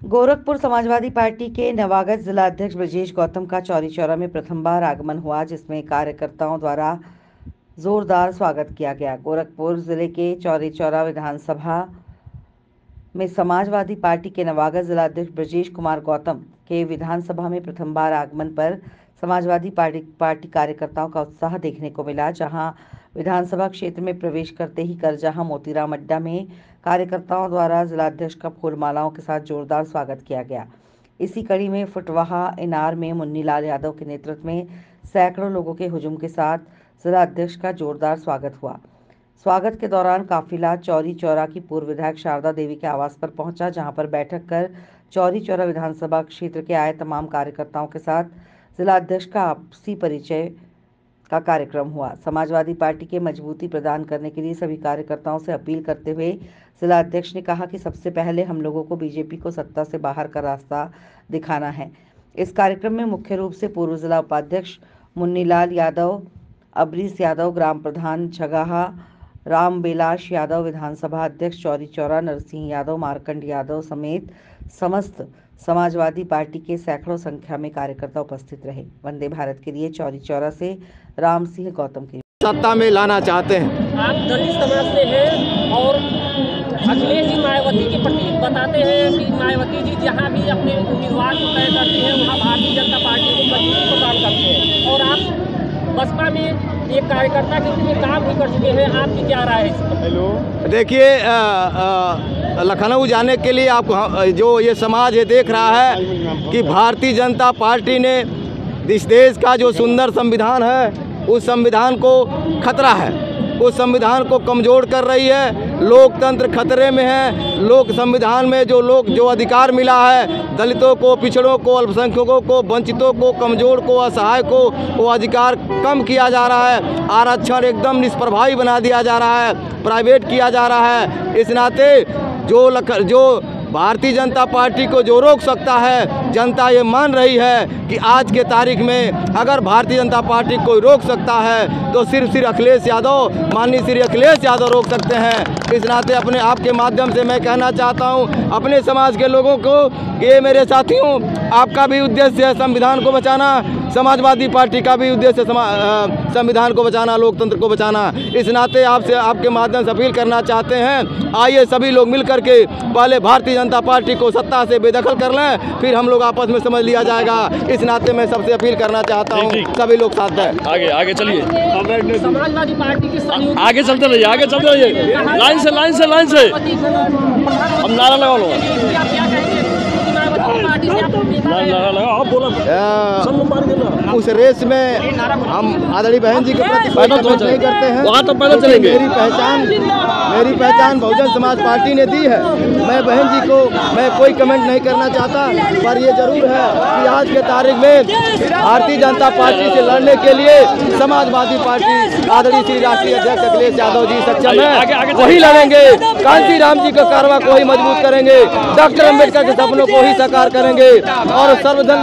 Gorakhpur Samajwadi party के नवागत जिला अध्यक्ष ब्रजेश गौतम का चौरी चौरा में प्रथम बार आगमन हुआ, जिसमें कार्यकर्ताओं द्वारा जोरदार स्वागत किया गया। गोरखपुर जिले के चौरी चौरा विधानसभा में समाजवादी पार्टी के नवागत जिला अध्यक्ष ब्रजेश कुमार गौतम के विधानसभा में प्रथम बार आगमन पर समाजवादी पार्टी कार्यकर्ताओं का उत्साह देखने को मिला। जहां विधानसभा क्षेत्र में प्रवेश करते ही करजहां मोतीराम अड्डा में कार्यकर्ताओं द्वारा जिलाध्यक्ष का फूलमालाओं के साथ जोरदार स्वागत किया गया। इसी कड़ी में फुटवाहा इनार में मुन्नीलाल यादव के नेतृत्व में सैकड़ों लोगों के हुजूम के साथ जिलाध्यक्ष का जोरदार स्वागत हुआ। स्वागत के दौरान काफिला चौरी चौरा की पूर्व विधायक शारदा देवी के आवास पर पहुंचा, जहां पर बैठक कर चौरी चौरा विधानसभा क्षेत्र के आए तमाम कार्यकर्ताओं के साथ जिलाध्यक्ष का आपसी परिचय का कार्यक्रम हुआ। समाजवादी पार्टी के मजबूती प्रदान करने के लिए सभी कार्यकर्ताओं से अपील करते हुए जिलाध्यक्ष ने कहा कि सबसे पहले हम लोगों को बीजेपी को सत्ता से बाहर का रास्ता दिखाना है। इस कार्यक्रम में मुख्य रूप से पूर्व जिला उपाध्यक्ष मुन्नीलाल यादव, अबरीस यादव, ग्राम प्रधान छगाहा रामबिलास यादव, विधानसभा अध्यक्ष चौरी चौरा नरसिंह यादव, मार्कंड यादव समेत समस्त समाजवादी पार्टी के सैकड़ों संख्या में कार्यकर्ता उपस्थित रहे। वंदे भारत के लिए चौरी चौरा से राम सिंह गौतम की सत्ता में लाना चाहते हैं। आप दलित समाज से हैं और अखिलेश जी मायावती की प्रतीक बताते हैं कि मायावती जी जहां भी अपने उम्मीदवार को तय करती हैं वहां भारतीय जनता पार्टी को मजबूती प्रदान करते हैं और आप बसपा में एक कार्यकर्ता के रूप में काम भी कर चुके हैं। आपकी क्या राय है? हेलो, देखिए लखनऊ जाने के लिए आप जो ये समाज ये देख रहा है कि भारतीय जनता पार्टी ने इस देश का जो सुंदर संविधान है उस संविधान को खतरा है, उस संविधान को कमज़ोर कर रही है। लोकतंत्र खतरे में है। लोक संविधान में जो अधिकार मिला है दलितों को, पिछड़ों को, अल्पसंख्यकों को, वंचितों को, कमज़ोर को, असहाय को, वो अधिकार कम किया जा रहा है। आरक्षण एकदम निष्प्रभावी बना दिया जा रहा है, प्राइवेट किया जा रहा है। इस नाते जो भारतीय जनता पार्टी को जो रोक सकता है, जनता ये मान रही है कि आज के तारीख में अगर भारतीय जनता पार्टी को रोक सकता है तो सिर्फ श्री अखिलेश यादव, माननीय श्री अखिलेश यादव रोक सकते हैं। इस नाते अपने आपके माध्यम से मैं कहना चाहता हूं अपने समाज के लोगों को, ये मेरे साथियों, आपका भी उद्देश्य है संविधान को बचाना, समाजवादी पार्टी का भी उद्देश्य संविधान को बचाना, लोकतंत्र को बचाना। इस नाते आपसे आपके माध्यम से अपील करना चाहते हैं, आइए सभी लोग मिल करके पहले भारतीय जनता पार्टी को सत्ता से बेदखल कर लें, फिर हम लोग आपस में समझ लिया जाएगा। इस नाते मैं सबसे अपील करना चाहता हूँ सभी लोग साथ दें। आगे चलिए, समाजवादी पार्टी के आगे चलते रहिए, आगे चलते रहिए, लाइन से हम नारा लगा लो। उस रेस में हम आदरणीय बहन जी के प्रति नहीं करते हैं। वहाँ तो पैदल चलेंगे। मेरी पहचान बहुजन समाज पार्टी ने दी है। मैं बहन जी को कोई कमेंट नहीं करना चाहता, पर ये जरूर है कि आज के तारीख में भारतीय जनता पार्टी से लड़ने के लिए समाजवादी पार्टी आदरणीय श्री राष्ट्रीय अध्यक्ष अखिलेश यादव जी सक्षम है, वही लड़ेंगे। कांती राम जी का कारवा को ही मजबूत करेंगे, डॉक्टर अम्बेडकर के सपनों को ही साकार करेंगे और सर्वजन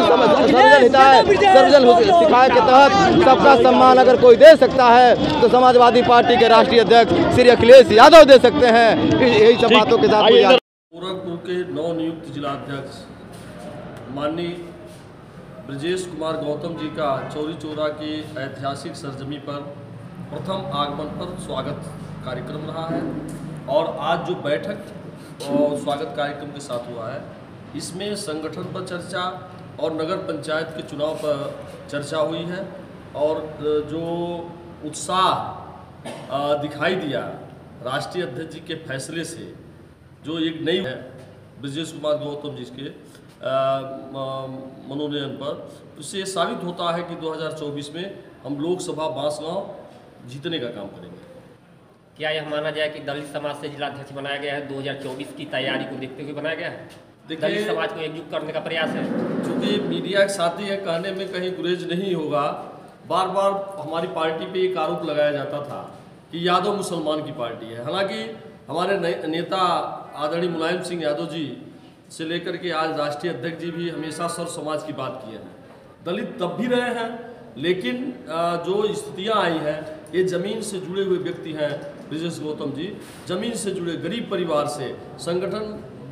सिखाए के तहत सबका सम्मान अगर कोई दे सकता है तो समाजवादी पार्टी के राष्ट्रीय अध्यक्ष श्री अखिलेश यादव दे सकते हैं। यही सब बातों के साथ गोरखपुर के नवनियुक्त जिलाध्यक्ष माननीय ब्रजेश कुमार गौतम जी का चौरी चौरा के ऐतिहासिक सरजमी पर प्रथम आगमन पर स्वागत कार्यक्रम रहा है और आज जो बैठक और स्वागत कार्यक्रम के साथ हुआ है इसमें संगठन पर चर्चा और नगर पंचायत के चुनाव पर चर्चा हुई है और जो उत्साह दिखाई दिया राष्ट्रीय अध्यक्ष जी के फैसले से, जो एक नई है ब्रजेश कुमार गौतम जी के मनोनयन पर, उससे ये साबित होता है कि 2024 में हम लोकसभा बांसगांव जीतने का काम करेंगे। क्या यह माना जाए कि दलित समाज से जिलाध्यक्ष बनाया गया है? 2024 की तैयारी को देखते हुए बनाया गया है, दलित समाज को एकजुट करने का प्रयास है। चूँकि मीडिया के साथी है, कहने में कहीं गुरेज नहीं होगा। बार बार हमारी पार्टी पे एक आरोप लगाया जाता था कि यादव मुसलमान की पार्टी है। हालांकि हमारे नेता आदरणीय मुलायम सिंह यादव जी से लेकर के आज राष्ट्रीय अध्यक्ष जी भी हमेशा सर्व समाज की बात किए हैं। दलित तब भी रहे हैं, लेकिन जो स्थितियाँ आई हैं, ये ज़मीन से जुड़े हुए व्यक्ति हैं। ब्रजेश गौतम जी ज़मीन से जुड़े गरीब परिवार से, संगठन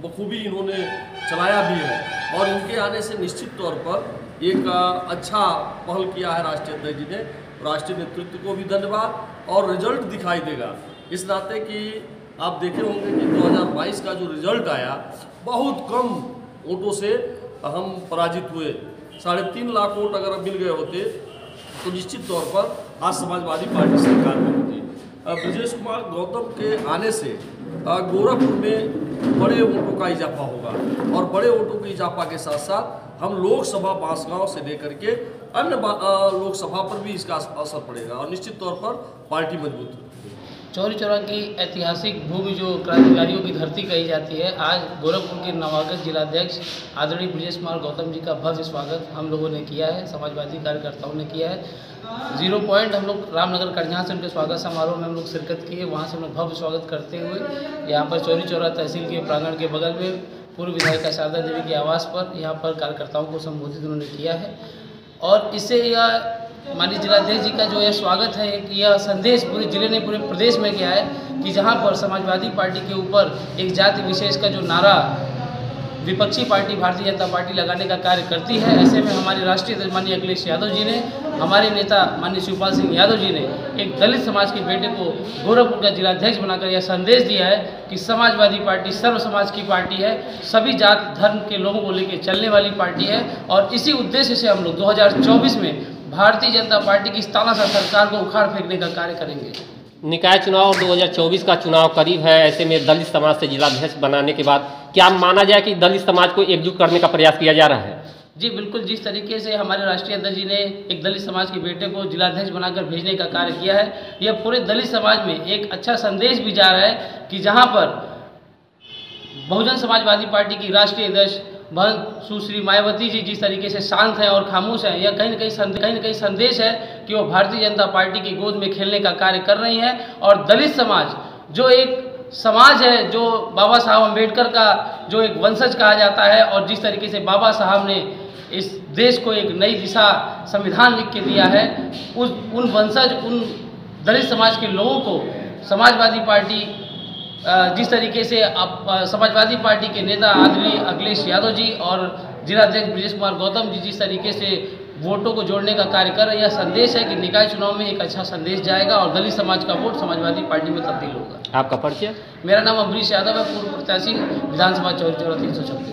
बखूबी इन्होंने चलाया भी है और इनके आने से निश्चित तौर पर एक अच्छा पहल किया है राष्ट्रीय अध्यक्ष जी ने। राष्ट्रीय नेतृत्व को भी धन्यवाद और रिजल्ट दिखाई देगा इस नाते कि आप देखे होंगे कि 2022 का जो रिजल्ट आया बहुत कम वोटों से हम पराजित हुए। 3.5 लाख वोट अगर मिल गए होते तो निश्चित तौर पर आज समाजवादी पार्टी सरकार में होती। ब्रजेश कुमार गौतम के आने से गोरखपुर में बड़े वोटों का इजाफा होगा और बड़े वोटों के इजाफा के साथ साथ हम लोकसभा बांसगांव से लेकर के अन्य लोकसभा पर भी इसका असर पड़ेगा और निश्चित तौर पर पार्टी मजबूत होगी। चौरी चौरा की ऐतिहासिक भूमि जो क्रांतिकारियों की धरती कही जाती है, आज गोरखपुर के नवागत जिलाध्यक्ष आदरणीय ब्रजेश कुमार गौतम जी का भव्य स्वागत हम लोगों ने किया है, समाजवादी कार्यकर्ताओं ने किया है। 0 पॉइंट हम लोग रामनगर कड़झा से उनके स्वागत समारोह में हम लोग शिरकत किए। वहाँ से हम लोग भव्य स्वागत करते हुए यहाँ पर चौरी चौरा तहसील के प्रांगण के बगल में पूर्व विधायिका शारदा देवी के आवास पर यहाँ पर कार्यकर्ताओं को संबोधित उन्होंने किया है। और इससे यह माननीय जिलाध्यक्ष जी का जो यह स्वागत है, यह संदेश पूरे जिले ने पूरे प्रदेश में गया है कि जहां पर समाजवादी पार्टी के ऊपर एक जाति विशेष का जो नारा विपक्षी पार्टी भारतीय जनता पार्टी लगाने का कार्य करती है, ऐसे में हमारे राष्ट्रीय अध्यक्ष माननीय अखिलेश यादव जी ने, हमारे नेता माननीय शिवपाल सिंह यादव जी ने एक दलित समाज के बेटे को गोरखपुर का जिलाध्यक्ष बनाकर यह संदेश दिया है कि समाजवादी पार्टी सर्व समाज की पार्टी है, सभी जात धर्म के लोगों को लेकर चलने वाली पार्टी है। और इसी उद्देश्य से हम लोग 2024 में भारतीय जनता पार्टी की इस तानाशाह सरकार को उखाड़ फेंकने का कार्य करेंगे। निकाय चुनाव 2024 का चुनाव करीब है, ऐसे में दलित समाज से जिलाध्यक्ष बनाने के बाद क्या माना जाए कि दलित समाज को एकजुट करने का प्रयास किया जा रहा है? जी बिल्कुल, जिस तरीके से हमारे राष्ट्रीय अध्यक्ष जी ने एक दलित समाज के बेटे को जिलाध्यक्ष बनाकर भेजने का कार्य किया है, यह पूरे दलित समाज में एक अच्छा संदेश भी जा रहा है कि जहाँ पर बहुजन समाजवादी पार्टी की राष्ट्रीय अध्यक्ष सुश्री मायावती जी जिस तरीके से शांत हैं और खामोश हैं, यह कहीं न कहीं संदेश है कि वो भारतीय जनता पार्टी की गोद में खेलने का कार्य कर रही हैं। और दलित समाज जो एक समाज है, जो बाबा साहब अम्बेडकर का जो एक वंशज कहा जाता है, और जिस तरीके से बाबा साहब ने इस देश को एक नई दिशा संविधान लिख के दिया है, उन वंशज उन दलित समाज के लोगों को समाजवादी पार्टी जिस तरीके से समाजवादी पार्टी के नेता आदरणीय अखिलेश यादव जी और जिलाध्यक्ष ब्रजेश कुमार गौतम जी जिस तरीके से वोटों को जोड़ने का कार्य कर रहे हैं, यह संदेश है कि निकाय चुनाव में एक अच्छा संदेश जाएगा और दलित समाज का वोट समाजवादी पार्टी में तब्दील होगा। आपका परिचय? मेरा नाम अमरीश यादव है, पूर्व प्रत्याशी विधानसभा चौरी चौरा 336।